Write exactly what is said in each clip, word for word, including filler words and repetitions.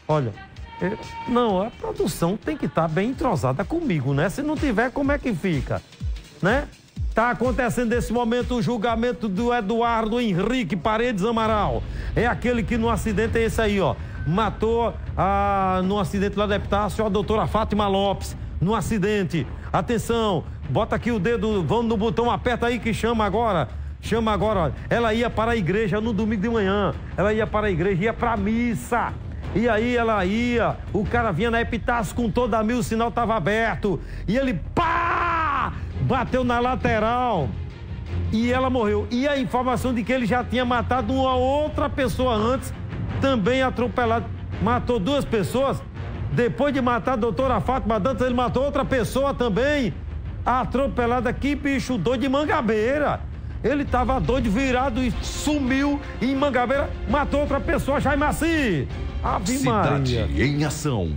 Olha, eu, não, a produção tem que estar bem entrosada comigo, né? Se não tiver, como é que fica? Né? Tá acontecendo nesse momento o julgamento do Eduardo Henrique Paredes Amaral. É aquele que no acidente é esse aí, ó. Matou a, no acidente lá da Epitácio a doutora Fátima Lopes. No acidente. Atenção, bota aqui o dedo, vamos no botão, aperta aí que chama agora. Chama agora, ó. Ela ia para a igreja no domingo de manhã. Ela ia para a igreja, ia para a missa. E aí ela ia, o cara vinha na Epitácio com toda a mil, o sinal estava aberto. E ele, pá! Bateu na lateral. E ela morreu. E a informação de que ele já tinha matado uma outra pessoa antes, também atropelado. Matou duas pessoas. Depois de matar a doutora Fátima Dantas, ele matou outra pessoa também. Atropelada. Que bicho doido de Mangabeira. Ele estava doido, virado e sumiu em Mangabeira. Matou outra pessoa, Jaime Maci. Ave Cidade Maria. em ação.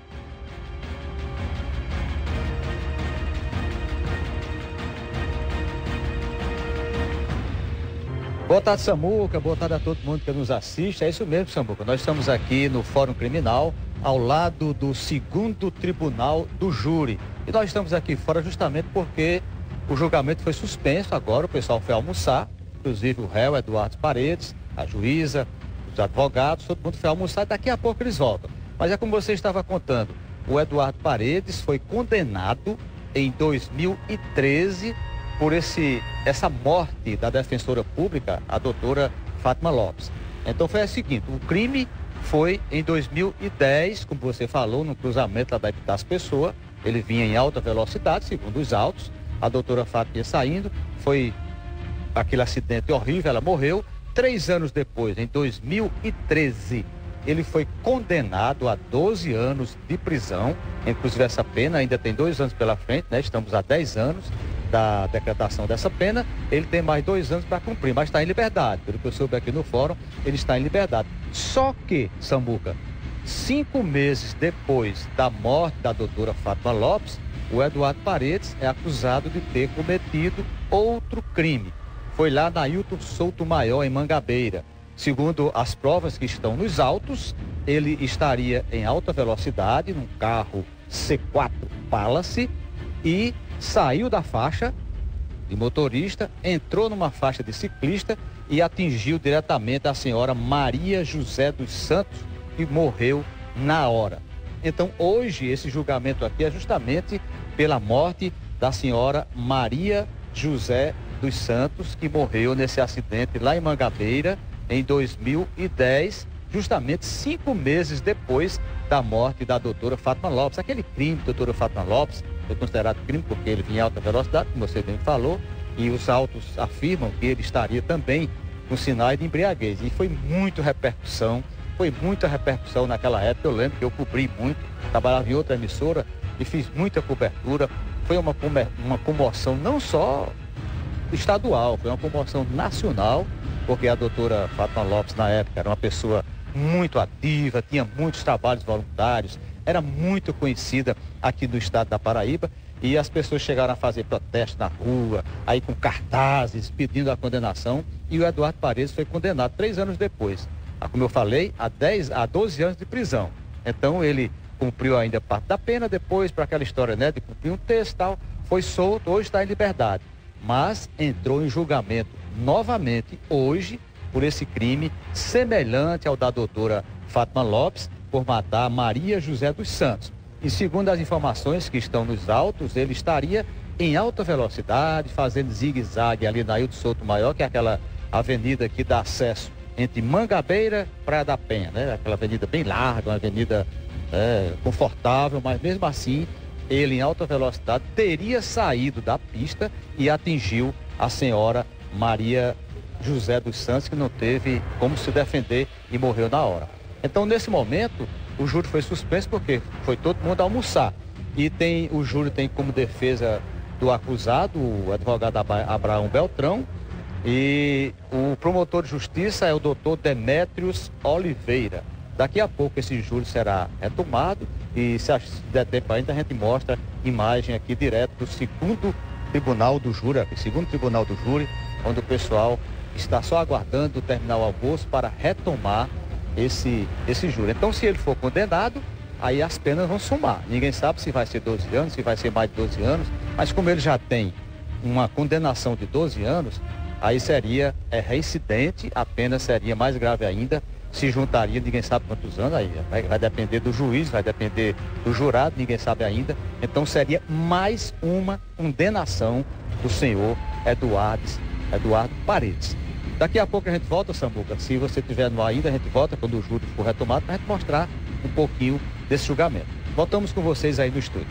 Boa tarde, Samuca. Boa tarde a todo mundo que nos assiste. É isso mesmo, Samuca. Nós estamos aqui no Fórum Criminal, ao lado do segundo Tribunal do Júri. E nós estamos aqui fora justamente porque o julgamento foi suspenso agora. O pessoal foi almoçar, inclusive o réu Eduardo Paredes, a juíza, os advogados, todo mundo foi almoçar e daqui a pouco eles voltam. Mas é como você estava contando, o Eduardo Paredes foi condenado em dois mil e treze por esse, essa morte da defensora pública, a doutora Fátima Lopes. Então foi o seguinte, o crime foi em dois mil e dez, como você falou, no cruzamento lá da Epitácio Pessoa. Ele vinha em alta velocidade, segundo os autos. A doutora Fátima ia saindo, foi aquele acidente horrível, ela morreu. Três anos depois, em dois mil e treze, ele foi condenado a doze anos de prisão. Inclusive essa pena ainda tem dois anos pela frente, né? Estamos há dez anos da decretação dessa pena. Ele tem mais dois anos para cumprir, mas está em liberdade. Pelo que eu soube aqui no fórum, ele está em liberdade. Só que, Samuca, cinco meses depois da morte da doutora Fátima Lopes, o Eduardo Paredes é acusado de ter cometido outro crime. Foi lá na Ailton Souto Maior, em Mangabeira. Segundo as provas que estão nos autos, ele estaria em alta velocidade, num carro C quatro Palace, e saiu da faixa de motorista, entrou numa faixa de ciclista e atingiu diretamente a senhora Maria José dos Santos, que morreu na hora. Então, hoje, esse julgamento aqui é justamente pela morte da senhora Maria José dos Santos, que morreu nesse acidente lá em Mangabeira, em dois mil e dez, justamente cinco meses depois da morte da doutora Fátima Lopes. Aquele crime, doutora Fátima Lopes, foi considerado crime porque ele vinha em alta velocidade, como você bem falou, e os autos afirmam que ele estaria também com sinais de embriaguez. E foi muito repercussão, foi muita repercussão naquela época. Eu lembro que eu cobri muito, trabalhava em outra emissora e fiz muita cobertura. Foi uma, uma comoção não só estadual, foi uma comoção nacional, porque a doutora Fátima Lopes, na época, era uma pessoa muito ativa, tinha muitos trabalhos voluntários, era muito conhecida aqui no estado da Paraíba, e as pessoas chegaram a fazer protesto na rua, aí com cartazes pedindo a condenação, e o Eduardo Paredes foi condenado três anos depois, como eu falei, a, dez, a doze anos de prisão. Então ele cumpriu ainda parte da pena, depois para aquela história, né, de cumprir um texto e tal, foi solto, hoje está em liberdade, mas entrou em julgamento novamente hoje por esse crime semelhante ao da doutora Fátima Lopes, por matar Maria José dos Santos. E segundo as informações que estão nos autos, ele estaria em alta velocidade, fazendo zigue-zague ali na Ailton Souto Maior, que é aquela avenida que dá acesso entre Mangabeira e Praia da Penha, né? Aquela avenida bem larga, uma avenida é, confortável, mas mesmo assim, ele em alta velocidade teria saído da pista e atingiu a senhora Maria José dos Santos, que não teve como se defender e morreu na hora. Então, nesse momento, o júri foi suspenso porque foi todo mundo almoçar. E tem, o júri tem como defesa do acusado, o advogado Abraão Beltrão, e o promotor de justiça é o doutor Demétrios Oliveira. Daqui a pouco esse júri será retomado e, se der tempo ainda, a gente mostra imagem aqui direto do segundo tribunal do júri, segundo tribunal do júri, onde o pessoal está só aguardando terminar o almoço para retomar esse, esse júri. Então, se ele for condenado, aí as penas vão somar. Ninguém sabe se vai ser doze anos, se vai ser mais de doze anos, mas como ele já tem uma condenação de doze anos, aí seria é, reincidente, a pena seria mais grave ainda, se juntaria, ninguém sabe quantos anos, aí vai, vai depender do juiz, vai depender do jurado, ninguém sabe ainda. Então seria mais uma condenação do senhor Eduardo, Eduardo Paredes. Daqui a pouco a gente volta, Samuca, se você estiver no ar ainda, a gente volta quando o júri for retomado, para a gente mostrar um pouquinho desse julgamento. Voltamos com vocês aí no estúdio.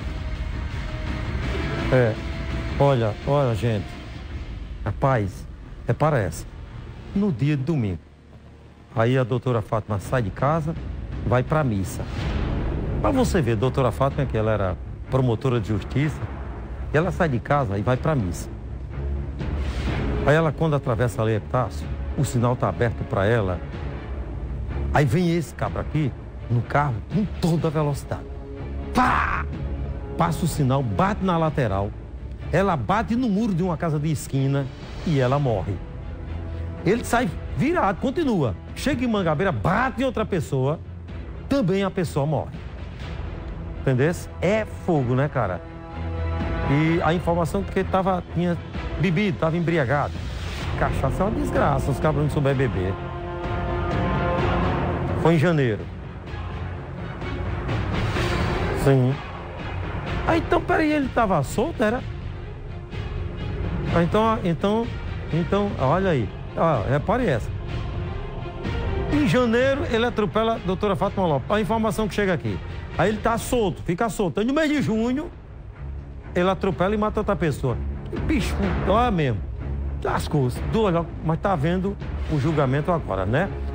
É, olha, olha gente, rapaz, é parece, no dia de domingo, aí a doutora Fátima sai de casa, vai para a missa. Para você ver, a doutora Fátima, que ela era promotora de justiça, ela sai de casa e vai para a missa. Aí ela, quando atravessa a Leia Epitácio, o sinal está aberto para ela. Aí vem esse cabra aqui, no carro, com toda a velocidade. Pá! Passa o sinal, bate na lateral. Ela bate no muro de uma casa de esquina e ela morre. Ele sai virado, continua. Chega em Mangabeira, bate em outra pessoa, também a pessoa morre. Entendeu? É fogo, né, cara? E a informação que ele tava, tinha bebido, estava embriagado. Cachaça é uma desgraça, os cabras não souberem beber. Foi em janeiro. Sim. Ah, então, peraí, ele estava solto, era? Ah, então, então, então, olha aí. Ah, repare essa. Em janeiro, ele atropela a doutora Fátima Lopes. A informação que chega aqui. Aí ele tá solto, fica solto. Aí no mês de junho, ele atropela e mata outra pessoa. Que bicho, olha mesmo. Lascou-se. Mas tá vendo o julgamento agora, né?